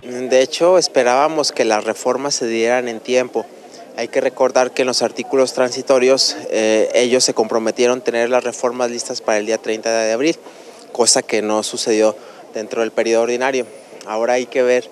De hecho, esperábamos que las reformas se dieran en tiempo. Hay que recordar que en los artículos transitorios ellos se comprometieron a tener las reformas listas para el día 30 de abril, cosa que no sucedió dentro del periodo ordinario. Ahora hay que ver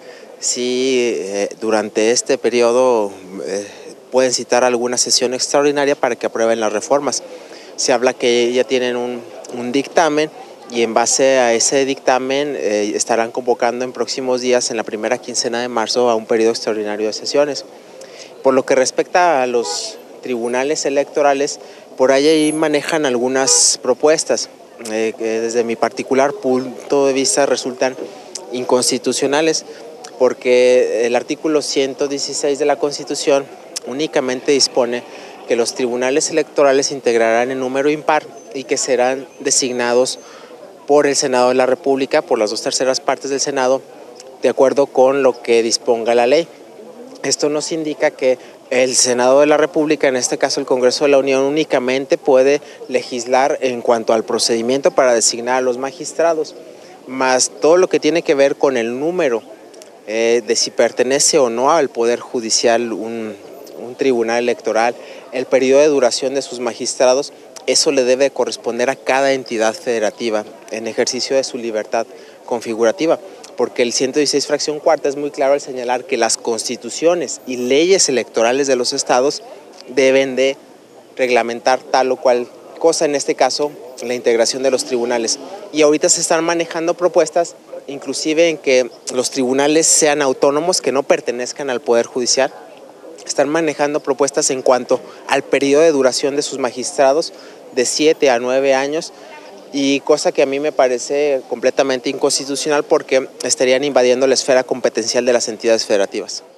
si durante este periodo pueden citar alguna sesión extraordinaria para que aprueben las reformas. Se habla que ya tienen un dictamen y en base a ese dictamen estarán convocando en próximos días, en la primera quincena de marzo, a un periodo extraordinario de sesiones. Por lo que respecta a los tribunales electorales, por ahí manejan algunas propuestas que desde mi particular punto de vista resultan inconstitucionales, porque el artículo 116 de la Constitución únicamente dispone que los tribunales electorales integrarán en número impar y que serán designados por el Senado de la República, por las 2/3 partes del Senado, de acuerdo con lo que disponga la ley. Esto nos indica que el Senado de la República, en este caso el Congreso de la Unión, únicamente puede legislar en cuanto al procedimiento para designar a los magistrados, más todo lo que tiene que ver con el número de si pertenece o no al Poder Judicial un tribunal electoral, el periodo de duración de sus magistrados. Eso le debe corresponder a cada entidad federativa en ejercicio de su libertad configurativa, porque el 116 fracción cuarta es muy claro al señalar que las constituciones y leyes electorales de los estados deben de reglamentar tal o cual cosa, en este caso la integración de los tribunales. Y ahorita se están manejando propuestas inclusive en que los tribunales sean autónomos, que no pertenezcan al Poder Judicial. Están manejando propuestas en cuanto al periodo de duración de sus magistrados, de 7 a 9 años, y cosa que a mí me parece completamente inconstitucional porque estarían invadiendo la esfera competencial de las entidades federativas.